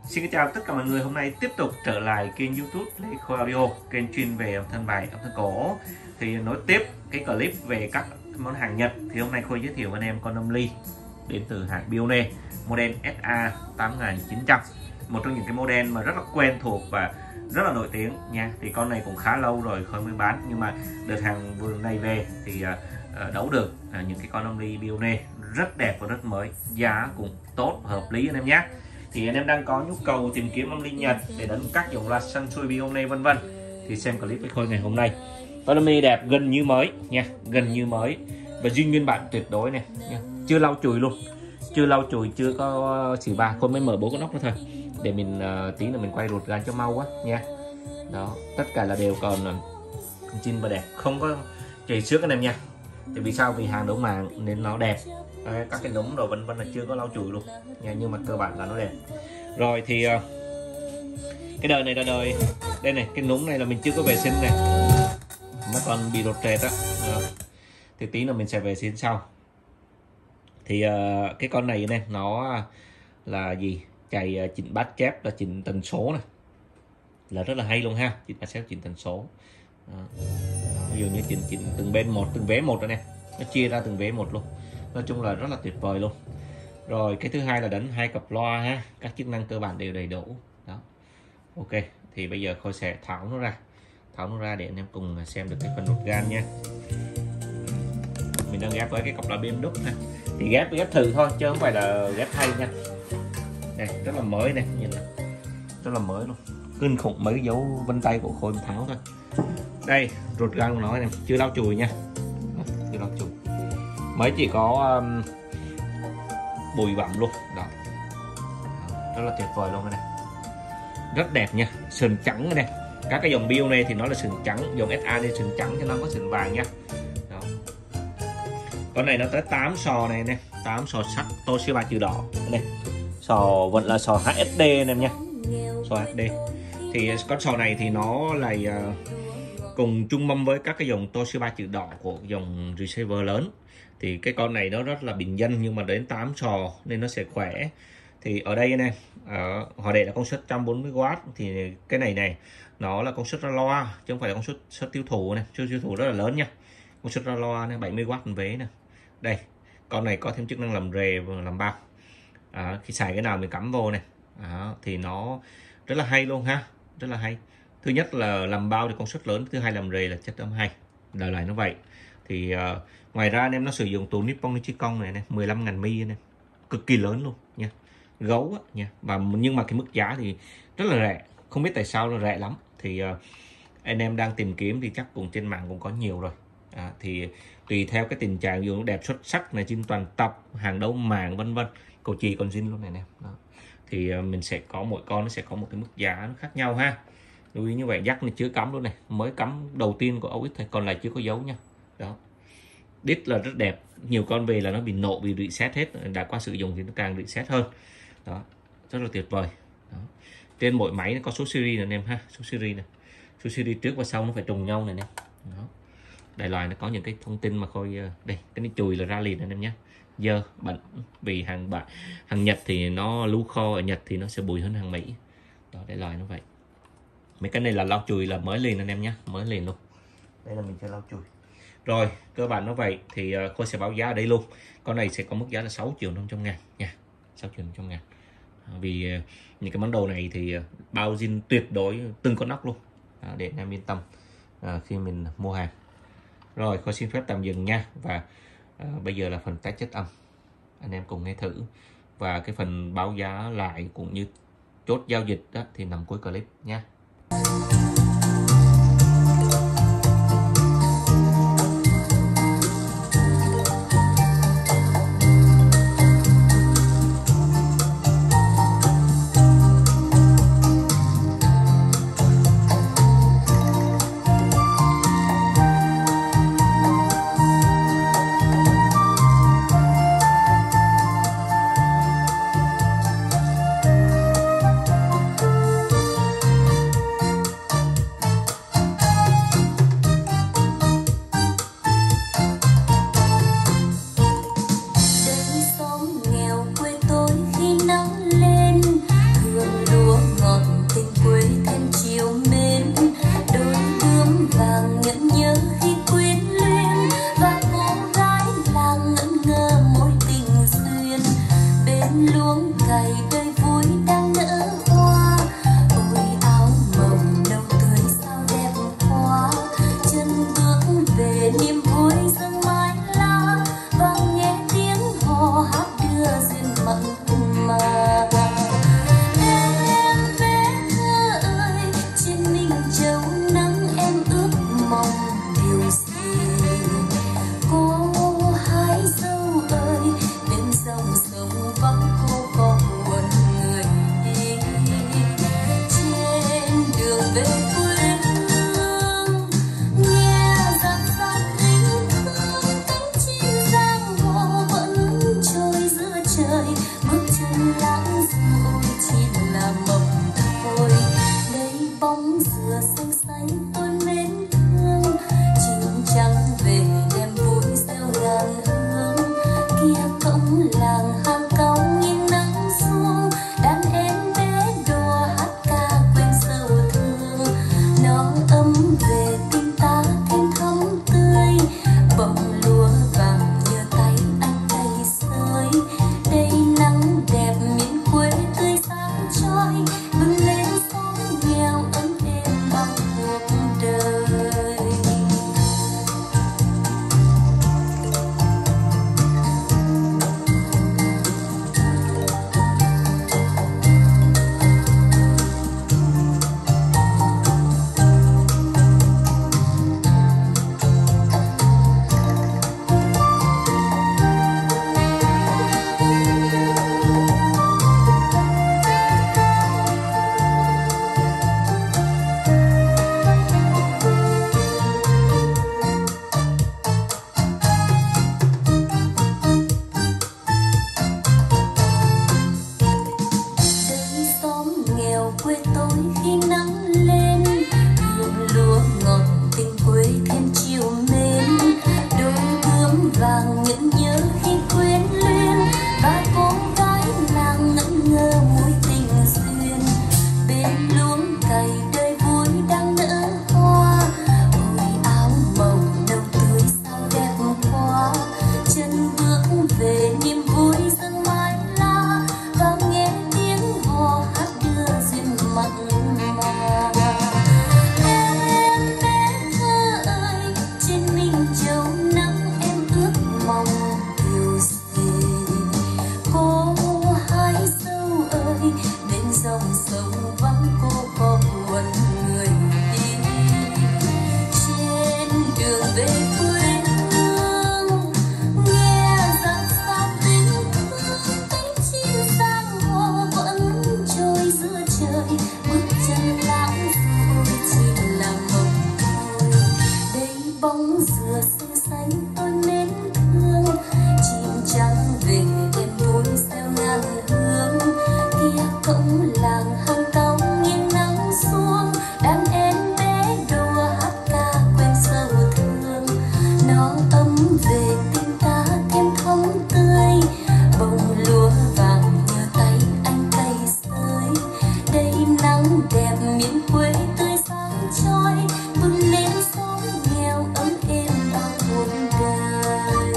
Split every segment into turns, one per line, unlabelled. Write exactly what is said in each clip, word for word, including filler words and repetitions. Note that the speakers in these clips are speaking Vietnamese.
Xin chào tất cả mọi người, hôm nay tiếp tục trở lại kênh YouTube Lê Khôi Audio, kênh chuyên về âm thanh bài, âm thanh cổ. Thì nối tiếp cái clip về các món hàng Nhật, thì hôm nay Khôi giới thiệu với anh em con âm ly đến từ hãng Bione, model S A tám chín trăm, một trong những cái model mà rất là quen thuộc và rất là nổi tiếng nha. Thì con này cũng khá lâu rồi Khôi mới bán, nhưng mà đợt hàng vừa này về thì uh, đấu được uh, những cái con âm ly Bione rất đẹp và rất mới, giá cũng tốt, hợp lý anh em nhé. Thì anh em đang có nhu cầu tìm kiếm âm ly Nhật để đánh các dòng loa Sansui, Bione vân vân thì xem clip với Khôi ngày hôm nay. Con âm ly đẹp gần như mới nha, gần như mới và zin nguyên bản tuyệt đối này nha, chưa lau chùi luôn, chưa lau chùi, chưa có xỉ ba. Khôi mới mở bố con nóc nữa thôi để mình uh, tí là mình quay ruột gan cho mau quá nha. Đó, tất cả là đều còn zin và đẹp, không có chảy xước anh em nha. Thì vì sao? Vì hàng đấu mạng nên nó đẹp. Đấy, các cái núm đồ vân vân là chưa có lau chùi luôn nha, nhưng mà cơ bản là nó đẹp. Rồi thì uh, cái đời này là đời đây này, cái núm này là mình chưa có vệ sinh này, nó còn bị rột rệt á. uh, thì tí nữa mình sẽ vệ sinh sau. Thì uh, cái con này này nó là gì, chạy uh, chỉnh bát chép là chỉnh tần số này là rất là hay luôn ha, chỉnh bát chép chỉnh tần số. Đó. Ví dụ như chỉnh chỉnh từng bên một, từng vé một rồi nè, nó chia ra từng vé một luôn. Nói chung là rất là tuyệt vời luôn. Rồi cái thứ hai là đánh hai cặp loa ha, các chức năng cơ bản đều đầy đủ. Đó. Ok, thì bây giờ Khôi sẽ tháo nó ra, tháo nó ra để anh em cùng xem được cái phần ruột gan nha. Mình đang ghép với cái cặp loa bê em đúc ha, thì ghép ghép thử thôi chứ không phải là ghép hay nha. Đây rất là mới này, nhìn này, rất là mới luôn, kinh khủng. Mấy dấu vân tay của Khôi tháo thôi. Đây ruột gan của nó này, chưa lau chùi nha, chưa lau chùi, mới chỉ có um, bụi bặm luôn. Đó, rất là tuyệt vời luôn cái này, rất đẹp nha, sườn trắng này. Các cái dòng Bione thì nó là sườn trắng, dòng S A thì sườn trắng cho nó có sườn vàng nha. Đó. Con này nó tới tám sò này nè, tám sò sắt Toshiba chữ đỏ này, sò vẫn là sò hát ét đê anh em nha, sò hát đê. Thì con sò này thì nó là uh, cùng chung mâm với các cái dòng Toshiba chữ đỏ của dòng receiver lớn. Thì cái con này nó rất là bình dân, nhưng mà đến tám sò nên nó sẽ khỏe. Thì ở đây này, ở, họ để là công suất một trăm bốn mươi oát, thì cái này này nó là công suất ra loa chứ không phải là công suất, suất tiêu thụ này, suất tiêu thụ rất là lớn nha. Công suất ra loa này bảy mươi oát một vế nè. Đây, con này có thêm chức năng làm rề và làm bao. À, khi xài cái nào mình cắm vô này, à, thì nó rất là hay luôn ha, rất là hay. Thứ nhất là làm bao thì công suất lớn, thứ hai làm rề là chất âm hay, đời lại nó vậy. Thì uh, ngoài ra anh em nó sử dụng tủ Nippon Nichicon này, này mười lăm ngàn mi này, cực kỳ lớn luôn nha, gấu á, nha. Và nhưng mà cái mức giá thì rất là rẻ, không biết tại sao nó rẻ lắm. Thì uh, anh em đang tìm kiếm thì chắc cũng trên mạng cũng có nhiều rồi. À, thì tùy theo cái tình trạng, ví dụ đẹp xuất sắc này, trên toàn tập, hàng đấu mạng vân vân, cầu chì còn zin luôn này nè. Đó. Thì uh, mình sẽ có mỗi con nó sẽ có một cái mức giá nó khác nhau ha. Lưu ý như vậy. Jack này chưa cắm luôn này, mới cắm đầu tiên của ô ích thôi, còn lại chưa có dấu nha. Đó, đít là rất đẹp, nhiều con về là nó bị nổ, bị reset hết, đã qua sử dụng thì nó càng reset hơn. Đó, rất là tuyệt vời. Đó. Trên mỗi máy nó có số series này anh em ha, số series này, số series trước và sau nó phải trùng nhau này nè. Đó, đại loại nó có những cái thông tin mà Khôi đây, cái này chùi là ra liền anh em nhé, dơ bẩn, vì hàng bạn hàng Nhật thì nó lưu kho ở Nhật thì nó sẽ bụi hơn hàng Mỹ. Đó, đại loại nó vậy. Mấy cái này là lau chùi là mới liền anh em nhé, mới liền luôn. Đây là mình chưa lau chùi. Rồi, cơ bản nó vậy thì uh, Khôi sẽ báo giá ở đây luôn. Con này sẽ có mức giá là sáu triệu năm trăm ngàn nha, sáu triệu năm trăm ngàn. À, vì uh, những cái món đồ này thì uh, bao zin tuyệt đối từng con nóc luôn, à, để anh em yên tâm uh, khi mình mua hàng. Rồi, Khôi xin phép tạm dừng nha. Và uh, bây giờ là phần test chất âm, anh em cùng nghe thử. Và cái phần báo giá lại cũng như chốt giao dịch đó thì nằm cuối clip nha.
cày đời vui đang nở hoa. Ôi áo màu nâu tươi sao đẹp quá, chân bước về niềm vui dâng mái lá, và nghe tiếng hò hát đưa duyên mặn mà. Em bé thơ ơi, trên mình châu nắng em ước mong điều gì. Cô hái dâu ơi, bên dòng sông vắng cô có một người đi. Trên đường về quê hương, nghe dặn dặn tình thương, cánh chim giang hồ vẫn trôi giữa trời. Bước chân lãng du ôi chỉ là mộng thôi. Đây bóng dừa xanh xanh tôi mến thương, chiều trăng về đem vui gieo ngàn hương. Kia cổng làng hàng cong nhìn nắng xuống, đàn em bé đùa hát ca quên sầu thương. Nó ấm về tình ta thêm thắm tươi, bông lúa vàng nhờ tay anh tay sới. Đây nắng đẹp miền quê tươi sáng trói, bừng lên sóng nghèo ấm êm bao cuộc đời. Đời xóm nghèo quê tôi khi nắng lên, hương lúa ngọt tình quê thêm chiều mến. Đôi bướm vàng nhẫn nhớ khi quyến luyến, và cô gái nàng ngẩn ngơ mối tình duyên. Bên luống cày đời vui đang nở hoa, ôi áo màu nâu tươi sao đẹp quá, chân bước về niềm vui dâng mái lá, và nghe tiếng hò hát đưa duyên mặn mà. Em bé thơ ơi, trên mình châu nắng em ước mong điều gì. Cô hái dâu ơi, bên dòng sông vắng cô có buồn người đi. Trên đường về quê hương, nghe dặn dặn tình thương, cánh chim giang hồ vẫn trôi giữa trời. Bước chân lãng du ôi chỉ là mộng thôi. Đây bóng dừa xanh xanh tôi mến thương, chim trắng về đêm vui gieo ngàn hương. Kia cổng làng hàng cong nghiêng nắng xuống, đàn em bé đùa hát ca quên sầu thương. Nó ấm về tình ta thêm thắm tươi, bông lúa vàng nhờ tay anh tay sới. Đây nắng đẹp miền quê tươi sáng trói, bừng lên sóng nghèo ấm êm bao cuộc đời.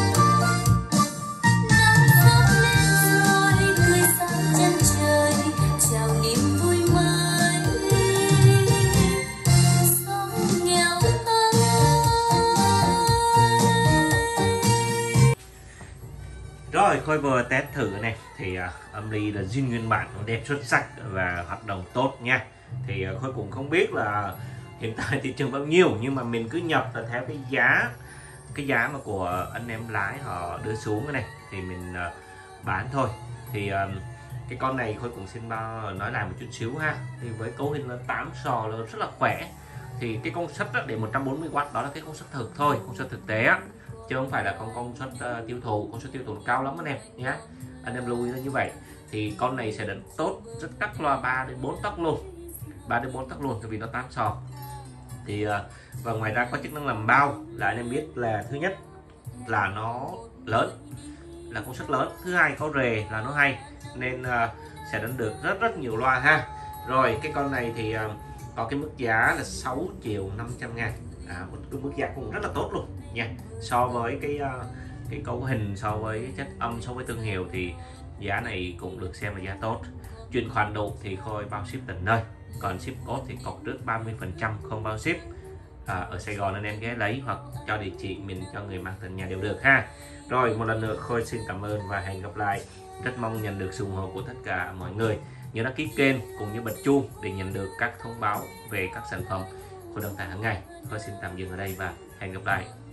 Nắng sớm lên rồi tươi sáng chân trời, chào niềm vui mới. Sóng nghèo ơi.
Rồi Khôi vừa test thử này thì uh, âm ly là zin nguyên bản, nó đẹp xuất sắc và hoạt động tốt nha. Thì uh, Khôi cũng không biết là hiện tại thị trường bao nhiêu, nhưng mà mình cứ nhập là theo cái giá cái giá mà của anh em lái họ đưa xuống cái này thì mình uh, bán thôi. Thì uh, cái con này Khôi cũng xin bao nói lại một chút xíu ha. Thì với cấu hình là tám sò là rất là khỏe. Thì cái công suất để một trăm bốn mươi oát đó là cái công suất thực thôi, công suất thực tế á, chứ không phải là con công suất uh, tiêu thụ. Công suất tiêu thụ cao lắm anh em nhé, anh em lưu ý là như vậy. Thì con này sẽ đánh tốt rất cắt loa ba đến bốn tấc luôn, ba đến bốn tấc luôn, tại vì nó tám sò. Thì uh, và ngoài ra có chức năng làm bao là anh em biết là thứ nhất là nó lớn, là công suất lớn, thứ hai có rề là nó hay, nên uh, sẽ đánh được rất rất nhiều loa ha. Rồi cái con này thì uh, có cái mức giá là sáu triệu năm trăm ngàn, à, một cái mức giá cũng rất là tốt luôn nha. So với cái uh, cái cấu hình, so với chất âm, so với thương hiệu thì giá này cũng được xem là giá tốt. Chuyển khoản đủ thì Khôi bao ship tận nơi, còn ship code thì cọc trước ba mươi phần trăm không bao ship. À, ở Sài Gòn anh em ghé lấy hoặc cho địa chỉ mình cho người mang tận nhà đều được ha. Rồi một lần nữa Khôi xin cảm ơn và hẹn gặp lại. Rất mong nhận được sự ủng hộ của tất cả mọi người. Nhớ đăng ký kênh cũng như bật chuông để nhận được các thông báo về các sản phẩm Khôi đăng tải hàng ngày. Khôi xin tạm dừng ở đây và hẹn gặp lại.